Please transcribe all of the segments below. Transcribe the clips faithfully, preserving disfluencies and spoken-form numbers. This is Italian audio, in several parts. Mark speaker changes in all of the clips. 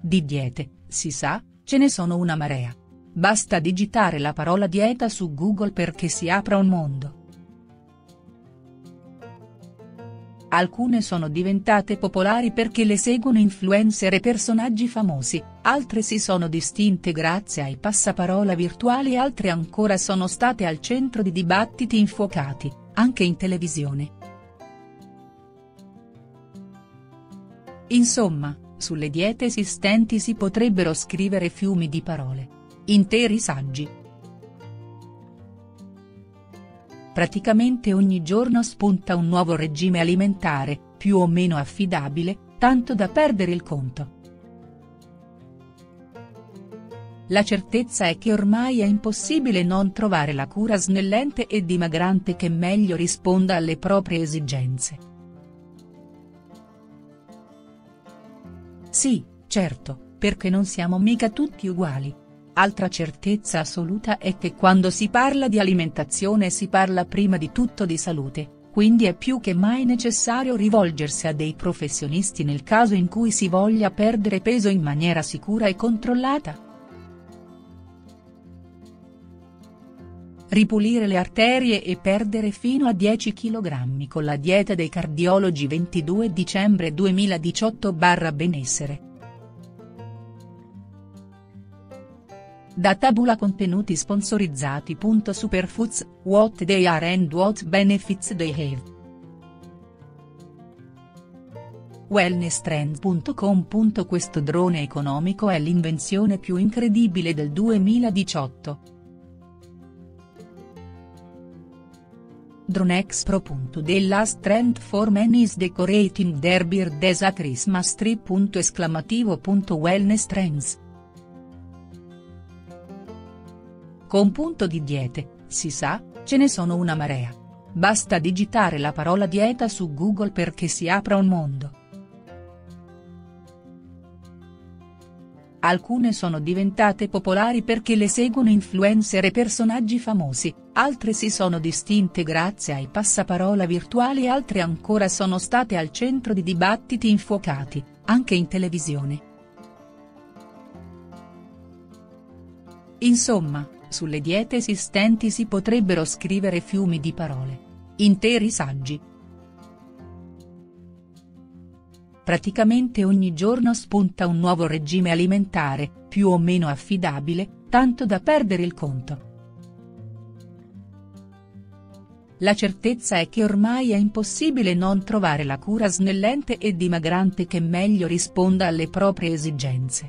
Speaker 1: Di diete, si sa, ce ne sono una marea. Basta digitare la parola dieta su Google perché si apra un mondo. Alcune sono diventate popolari perché le seguono influencer e personaggi famosi, altre si sono distinte grazie ai passaparola virtuali e altre ancora sono state al centro di dibattiti infuocati, anche in televisione. Insomma, sulle diete esistenti si potrebbero scrivere fiumi di parole. Interi saggi. Praticamente ogni giorno spunta un nuovo regime alimentare, più o meno affidabile, tanto da perdere il conto. La certezza è che ormai è impossibile non trovare la cura snellente e dimagrante che meglio risponda alle proprie esigenze. Sì, certo, perché non siamo mica tutti uguali. Altra certezza assoluta è che quando si parla di alimentazione si parla prima di tutto di salute, quindi è più che mai necessario rivolgersi a dei professionisti nel caso in cui si voglia perdere peso in maniera sicura e controllata. Ripulire le arterie e perdere fino a dieci chilogrammi con la dieta dei cardiologi ventidue dicembre duemiladiciotto barra benessere. Da Tabula contenuti sponsorizzati. Superfoods, what they are and what benefits they have. wellnesstrends punto com. Questo drone economico è l'invenzione più incredibile del duemiladiciotto. DroneExpro. The last trend for men is decorating their beard as a Christmas tree. Esclamativo. Wellnesstrends. Con punto di diete, si sa, ce ne sono una marea. Basta digitare la parola dieta su Google perché si apra un mondo. Alcune sono diventate popolari perché le seguono influencer e personaggi famosi, altre si sono distinte grazie ai passaparola virtuali e altre ancora sono state al centro di dibattiti infuocati, anche in televisione. Insomma, sulle diete esistenti si potrebbero scrivere fiumi di parole. Interi saggi. Praticamente ogni giorno spunta un nuovo regime alimentare, più o meno affidabile, tanto da perdere il conto. La certezza è che ormai è impossibile non trovare la cura snellente e dimagrante che meglio risponda alle proprie esigenze.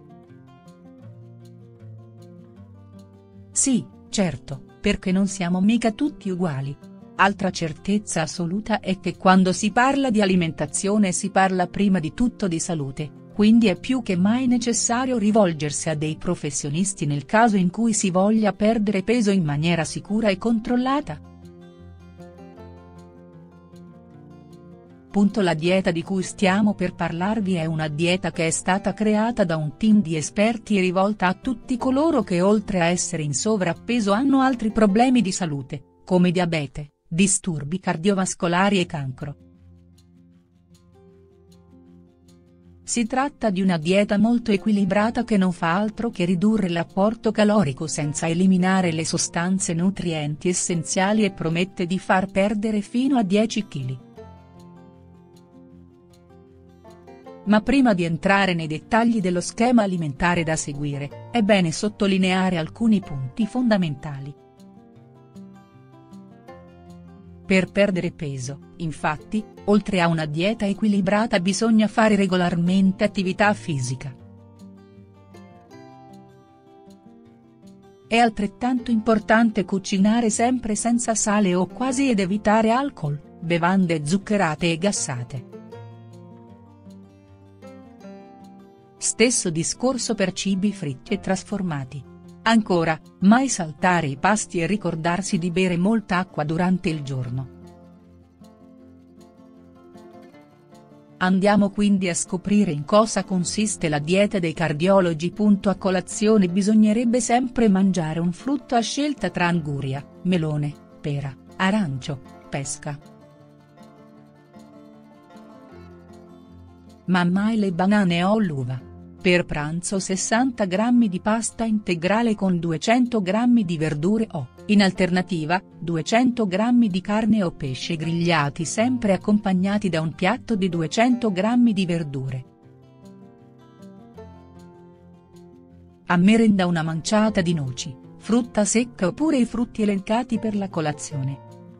Speaker 1: Sì, certo, perché non siamo mica tutti uguali. Altra certezza assoluta è che quando si parla di alimentazione si parla prima di tutto di salute, quindi è più che mai necessario rivolgersi a dei professionisti nel caso in cui si voglia perdere peso in maniera sicura e controllata. La dieta di cui stiamo per parlarvi è una dieta che è stata creata da un team di esperti e rivolta a tutti coloro che oltre a essere in sovrappeso hanno altri problemi di salute, come diabete, disturbi cardiovascolari e cancro. Si tratta di una dieta molto equilibrata che non fa altro che ridurre l'apporto calorico senza eliminare le sostanze nutrienti essenziali e promette di far perdere fino a dieci chili. Ma prima di entrare nei dettagli dello schema alimentare da seguire, è bene sottolineare alcuni punti fondamentali. Per perdere peso, infatti, oltre a una dieta equilibrata bisogna fare regolarmente attività fisica. È altrettanto importante cucinare sempre senza sale o quasi ed evitare alcol, bevande zuccherate e gassate. Stesso discorso per cibi fritti e trasformati. Ancora, mai saltare i pasti e ricordarsi di bere molta acqua durante il giorno. Andiamo quindi a scoprire in cosa consiste la dieta dei cardiologi. A colazione bisognerebbe sempre mangiare un frutto a scelta tra anguria, melone, pera, arancio, pesca. Ma mai le banane o l'uva. Per pranzo sessanta grammi di pasta integrale con duecento grammi di verdure o, in alternativa, duecento grammi di carne o pesce grigliati sempre accompagnati da un piatto di duecento grammi di verdure. A merenda una manciata di noci, frutta secca oppure i frutti elencati per la colazione.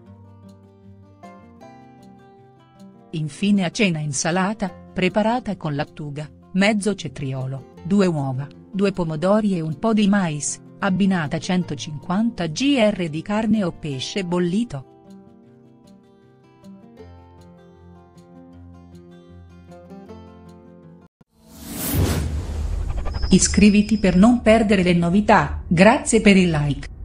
Speaker 1: Infine a cena insalata, preparata con lattuga, mezzo cetriolo, due uova, due pomodori e un po' di mais, abbinata a centocinquanta grammi di carne o pesce bollito. Iscriviti per non perdere le novità, grazie per il like.